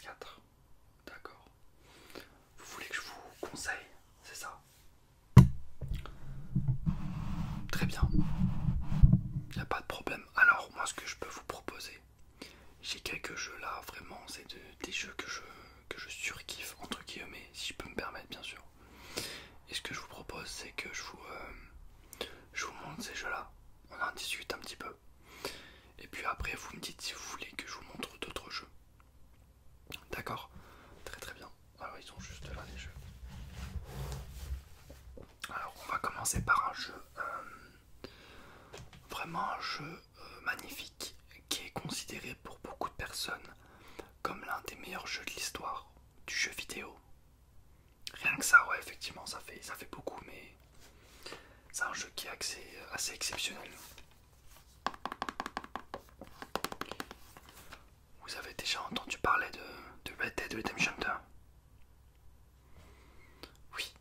PS4. D'accord. Vous voulez que je vous conseille, c'est ça? Très bien. Il n'y a pas de problème. Alors, moi, ce que je peux vous proposer, j'ai quelques jeux là, vraiment, c'est des jeux que je surkiffe, entre guillemets, si je peux me permettre, bien sûr. Et ce que je vous propose, c'est que je vous montre ces jeux-là. On en discute un petit peu. Et puis après, vous me dites si vous voulez que je vous montre d'autres jeux. D'accord? Très très bien. Alors, ils sont juste là, les jeux. Alors, on va commencer par un jeu, vraiment un jeu magnifique, qui est considéré pour beaucoup de personnes comme l'un des meilleurs jeux de l'histoire du jeu vidéo. Rien que ça, ouais, effectivement, ça fait beaucoup, mais c'est un jeu qui est assez exceptionnel. Vous avez déjà entendu parler de Red Dead Redemption 2? Oui.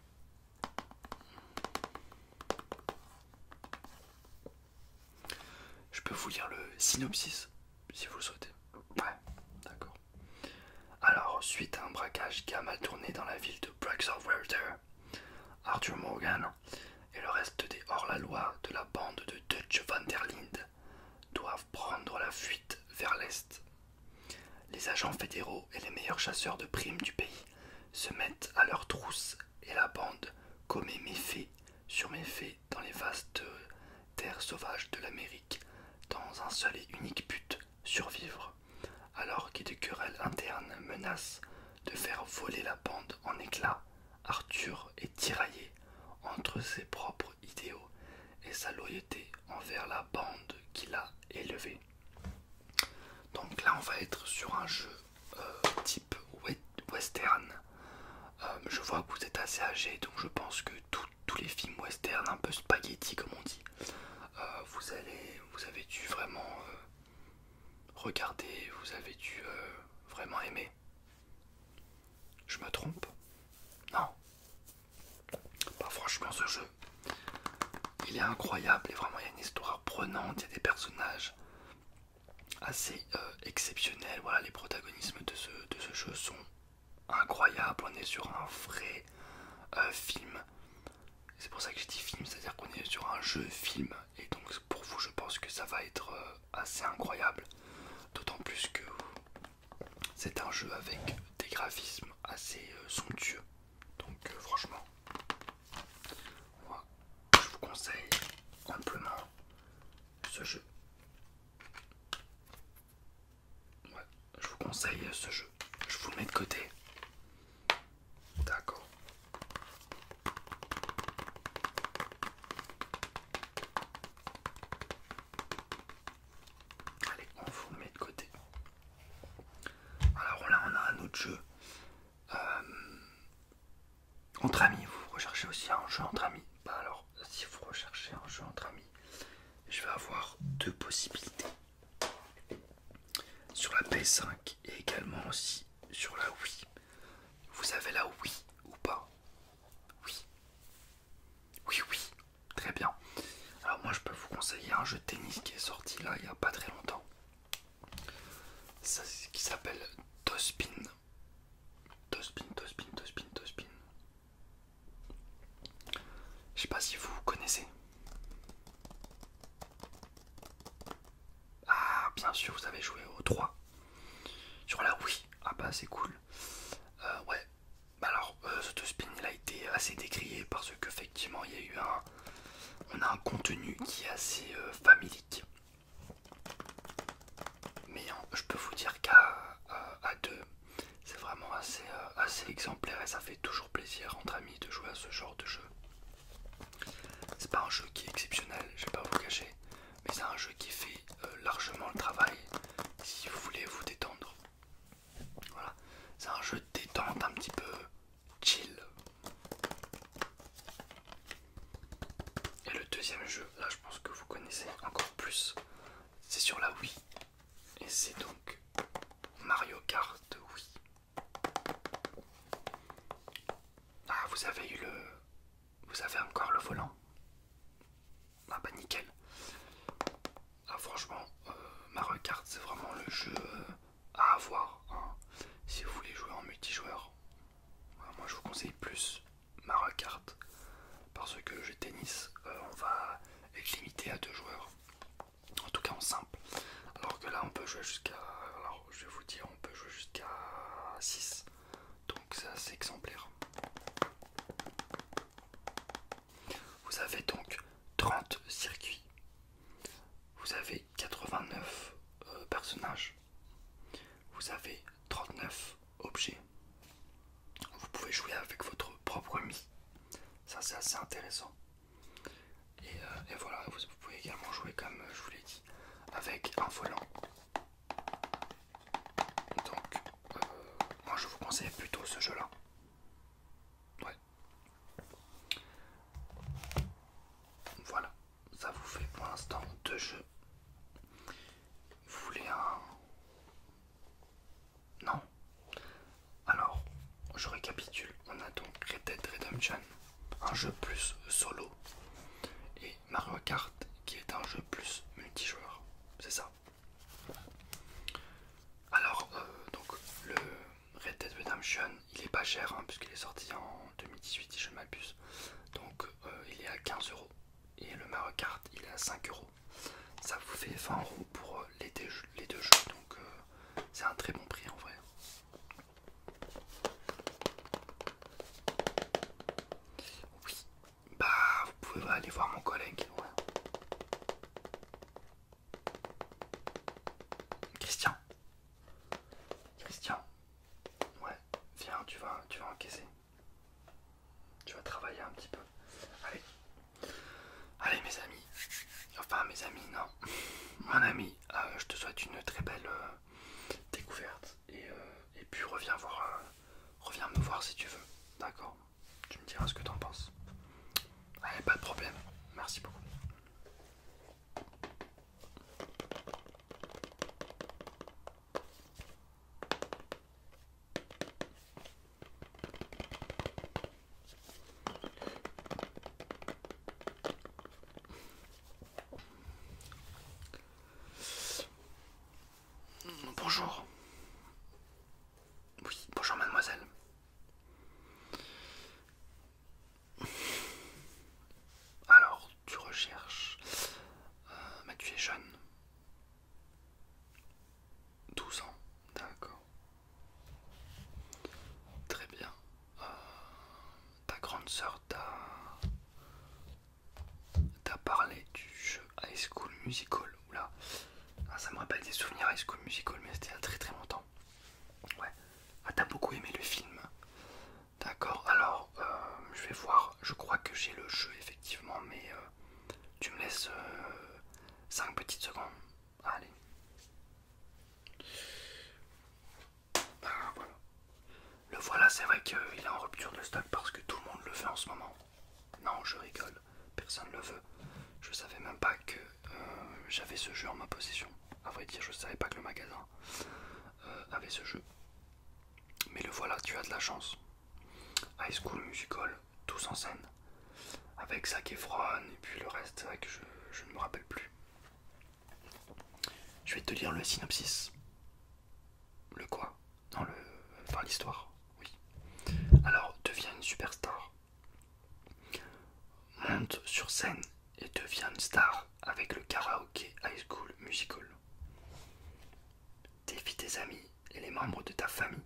Je peux vous lire le synopsis, si vous le souhaitez. Ouais, d'accord. Alors, suite à un braquage qui a mal tourné dans la ville de Braxworther, Arthur Morgan et le reste des hors-la-loi de la bande de Dutch van der Linde doivent prendre la fuite vers l'est. Les agents fédéraux et les meilleurs chasseurs de primes du pays se mettent à leur trousse et la bande commet méfait sur méfait dans les vastes terres sauvages de l'Amérique dans un seul et unique but, survivre, alors que des querelles internes menacent de faire voler la bande en éclats. Arthur est tiraillé entre ses propres idéaux et sa loyauté envers la bande qu'il a élevée. Donc là on va être sur un jeu type western. Je vois que vous êtes assez âgé, donc je pense que tous les films western un peu spaghetti comme on dit, vous avez dû vraiment regarder, vous avez dû vraiment aimer. Je me trompe? Non. Bah franchement ce jeu, il est incroyable et vraiment il y a une histoire prenante, il y a des personnages assez exceptionnels. Voilà, les protagonismes de ce jeu sont incroyables. On est sur un vrai film. C'est pour ça que je dis film, c'est-à-dire qu'on est sur un jeu film. Et donc pour vous, je pense que ça va être assez incroyable. D'autant plus que c'est un jeu avec des graphismes assez somptueux. Donc franchement, moi, je vous conseille amplement ce jeu. Ouais, je vous conseille ce jeu. Je vous le mets de côté. D'accord. Allez, on vous le met de côté. Alors là, on a un autre jeu. Entre amis, vous recherchez aussi un jeu entre amis. Bah alors, si vous recherchez un jeu entre amis, je vais avoir deux possibilités. Sur la PS5 et également aussi sur la Wii. Vous avez la Wii ou pas? Oui. Oui, oui. Très bien. Alors moi je peux vous conseiller un jeu de tennis qui est sorti là il n'y a pas très longtemps. Ça, qui s'appelle Tospin. Tospin, Tospin, Tospin, Tospin. Je sais pas si vous connaissez. Ah, bien sûr, vous avez joué au 3 sur la Wii. Ah bah c'est cool. Ouais. Bah alors, ce Tospin il a été assez décrié parce qu'effectivement il y a eu on a un contenu qui est assez familique. Mais je peux vous dire qu'à deux, c'est vraiment assez exemplaire et ça fait toujours plaisir entre amis de jouer à ce genre de jeu. C'est pas un jeu qui est exceptionnel, je vais pas vous cacher, mais c'est un jeu qui fait largement le travail si vous voulez vous détendre. Voilà, c'est un jeu de détente un petit peu chill. Et le deuxième jeu, là je pense que vous connaissez encore plus, c'est sur la Wii. Et c'est donc Mario Kart Wii. Ah, vous avez eu vous avez encore le volant? Ah bah nickel. Ah franchement, Mario Kart c'est vraiment le jeu à avoir, hein. si vous voulez jouer en multijoueur, moi je vous conseille plus Mario Kart parce que le jeu de tennis, on va être limité à 2 joueurs, en tout cas en simple, alors que là on peut jouer jusqu'à, alors je vais vous dire, on peut jouer jusqu'à 6, donc c'est assez exemplaire. Vous avez donc 30 circuits, vous avez 89 personnages, vous avez 39 objets, vous pouvez jouer avec votre propre Mi, ça c'est assez intéressant. Et voilà, vous pouvez également jouer comme je vous l'ai dit, avec un volant. Donc moi je vous conseille plutôt ce jeu là. Ouais. Voilà, ça vous fait pour l'instant 2 jeux. Vous voulez un... Non. Alors, je récapitule. On a donc Red Dead Redemption, un jeu plus solo, et Mario Kart qui est un jeu plus multijoueur. C'est ça. Alors, donc le Red Dead Redemption, il est pas cher hein, puisqu'il est sorti en 2018 si je ne m'abuse. Donc il est à 15 €. Et le Mario Kart, il est à 5 €. Ça vous fait 20 € pour les deux jeux. Donc c'est un très bon prix en vrai. Oui. Bah vous pouvez aller voir mon collègue. Ouais. Christian, ouais, viens, tu vas encaisser. Tu vas travailler un petit peu. Allez, allez mes amis. Enfin mes amis, non. Mon ami, je te souhaite une très belle découverte. Et puis reviens me voir si tu veux. D'accord? Tu me diras ce que t'en penses. Allez, pas de problème. Merci beaucoup. Bonjour. Oui, bonjour mademoiselle. Alors, tu recherches... mais tu es jeune. 12 ans, d'accord. Très bien. Ta grande sœur t'a parlé du jeu High School Musical. Oula, ça me rappelle des souvenirs High School Musical, mais c'était il y a très très longtemps. Ouais. Ah, t'as beaucoup aimé le film. D'accord, alors je vais voir. Je crois que j'ai le jeu effectivement, mais tu me laisses 5 petites secondes. Allez. Ah, voilà. Le voilà, c'est vrai qu'il est en rupture de stock parce que tout le monde le veut en ce moment. Non, je rigole, personne le veut. Je savais même pas que j'avais ce jeu en ma possession. À vrai dire, je savais pas que le magasin avait ce jeu. Mais le voilà, tu as de la chance. High School Musical, tous en scène. Avec Zac Efron et puis le reste, c'est vrai que je ne me rappelle plus. Je vais te lire le synopsis. Le quoi? Non, enfin l'histoire, oui. Alors, deviens une superstar. Monte sur scène et deviens une star avec le karaoké High School Musical. Défie tes amis et les membres de ta famille.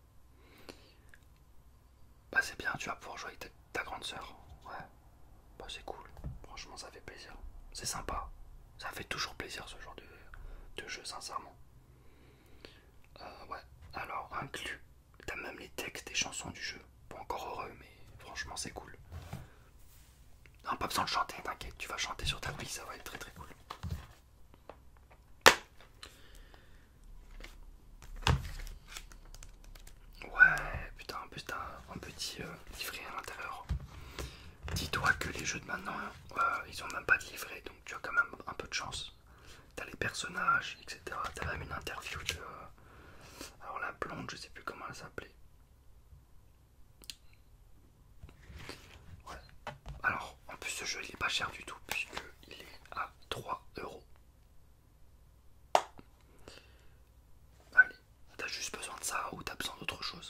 Bah c'est bien, tu vas pouvoir jouer avec ta grande sœur. Ouais, bah c'est cool. Franchement, ça fait plaisir. C'est sympa. Ça fait toujours plaisir ce genre de jeu, sincèrement. Ouais, alors inclus. T'as même les textes et chansons du jeu. Pas encore heureux, mais franchement, c'est cool. Non, pas besoin de chanter, t'inquiète, tu vas chanter sur ta vie, ça va être très très cool. Ouais, putain, en plus t'as un petit livret à l'intérieur. Dis-toi que les jeux de maintenant, ils ont même pas de livret, donc tu as quand même un peu de chance. T'as les personnages, etc. T'as même une interview de... alors la blonde, je sais plus comment elle s'appelait. Ouais. Alors, en plus ce jeu il est pas cher du tout, puisqu'il est à 3 €. Allez, t'as juste besoin de ça ou t'as besoin d'autre chose?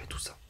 tout ça.